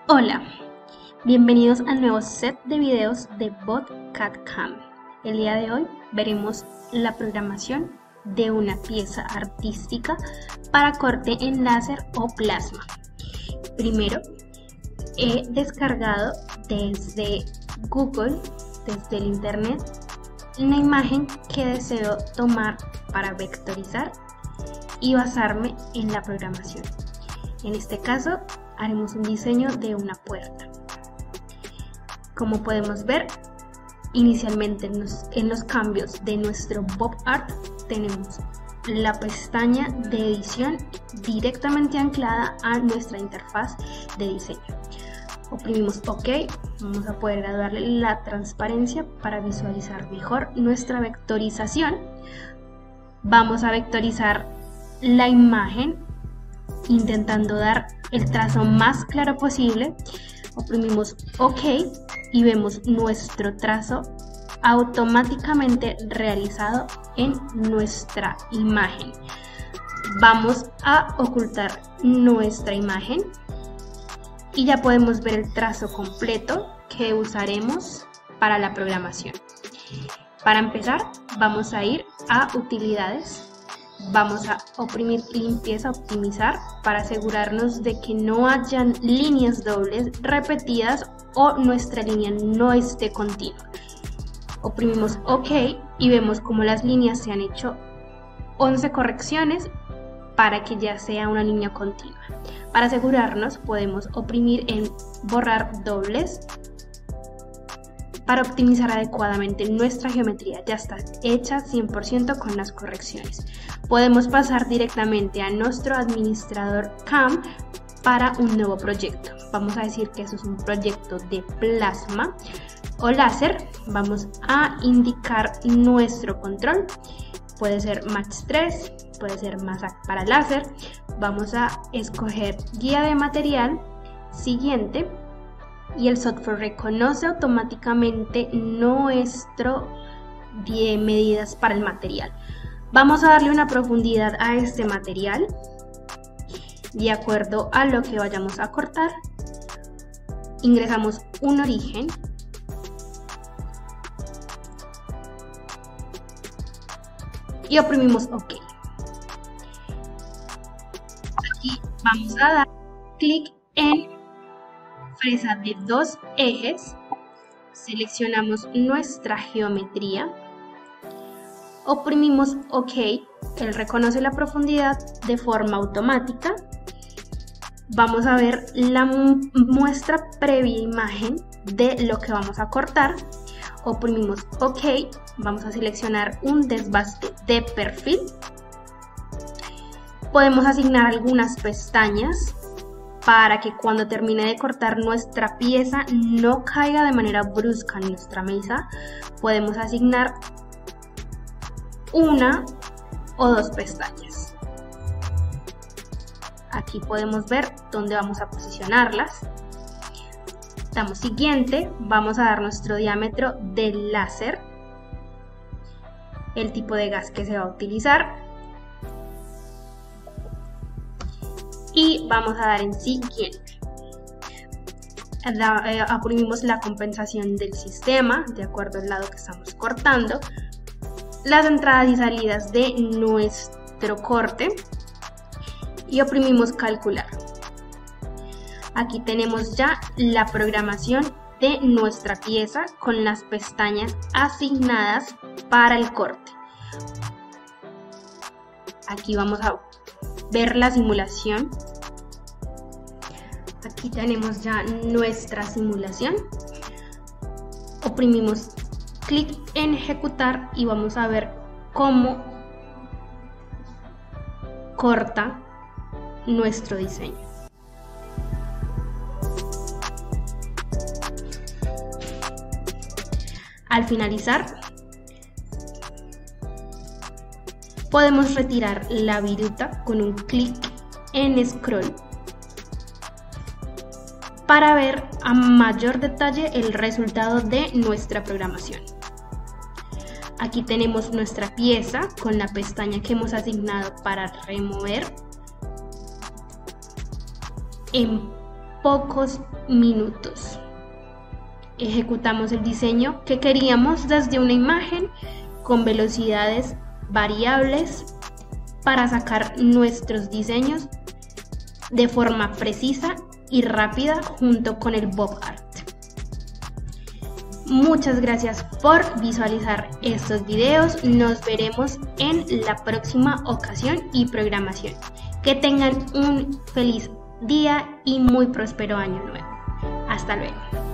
Hola, bienvenidos al nuevo set de videos de Bot CAD CAM. El día de hoy veremos la programación de una pieza artística para corte en láser o plasma. Primero, he descargado desde Google, desde el internet, una imagen que deseo tomar para vectorizar y basarme en la programación. En este caso, haremos un diseño de una puerta. Como podemos ver, inicialmente en los cambios de nuestro Bob Art tenemos la pestaña de edición directamente anclada a nuestra interfaz de diseño. Oprimimos OK, vamos a poder darle la transparencia para visualizar mejor nuestra vectorización. Vamos a vectorizar la imagen intentando dar el trazo más claro posible. Oprimimos OK y vemos nuestro trazo automáticamente realizado en nuestra imagen. Vamos a ocultar nuestra imagen y ya podemos ver el trazo completo que usaremos para la programación. Para empezar, vamos a ir a utilidades. Vamos a oprimir limpieza, optimizar para asegurarnos de que no hayan líneas dobles repetidas o nuestra línea no esté continua. Oprimimos OK y vemos como las líneas se han hecho 11 correcciones para que ya sea una línea continua. Para asegurarnos podemos oprimir en borrar dobles. Para optimizar adecuadamente nuestra geometría ya está hecha 100% con las correcciones. Podemos pasar directamente a nuestro administrador CAM para un nuevo proyecto. Vamos a decir que eso es un proyecto de plasma o láser. Vamos a indicar nuestro control. Puede ser Max 3, puede ser Masak para láser. Vamos a escoger guía de material, siguiente. Y el software reconoce automáticamente nuestro medidas para el material. Vamos a darle una profundidad a este material de acuerdo a lo que vayamos a cortar. Ingresamos un origen y oprimimos OK. Aquí vamos a dar clic en fresa de 2 ejes, seleccionamos nuestra geometría, oprimimos OK, él reconoce la profundidad de forma automática. Vamos a ver la muestra previa imagen de lo que vamos a cortar, oprimimos OK, vamos a seleccionar un desbaste de perfil, podemos asignar algunas pestañas para que cuando termine de cortar nuestra pieza no caiga de manera brusca en nuestra mesa. Podemos asignar una o dos pestañas. Aquí podemos ver dónde vamos a posicionarlas. Damos siguiente, vamos a dar nuestro diámetro del láser, el tipo de gas que se va a utilizar. Y vamos a dar en siguiente. Oprimimos la compensación del sistema de acuerdo al lado que estamos cortando. Las entradas y salidas de nuestro corte. Y oprimimos calcular. Aquí tenemos ya la programación de nuestra pieza con las pestañas asignadas para el corte. Aquí vamos a ver la simulación. Aquí tenemos ya nuestra simulación. Oprimimos clic en ejecutar y vamos a ver cómo corta nuestro diseño. Al finalizar, podemos retirar la viruta con un clic en scroll para ver a mayor detalle el resultado de nuestra programación. Aquí tenemos nuestra pieza con la pestaña que hemos asignado para remover. En pocos minutos. Ejecutamos el diseño que queríamos desde una imagen con velocidades variables para sacar nuestros diseños de forma precisa y rápida junto con el Bob Art. Muchas gracias por visualizar estos videos. Nos veremos en la próxima ocasión y programación. Que tengan un feliz día y muy próspero año nuevo. Hasta luego.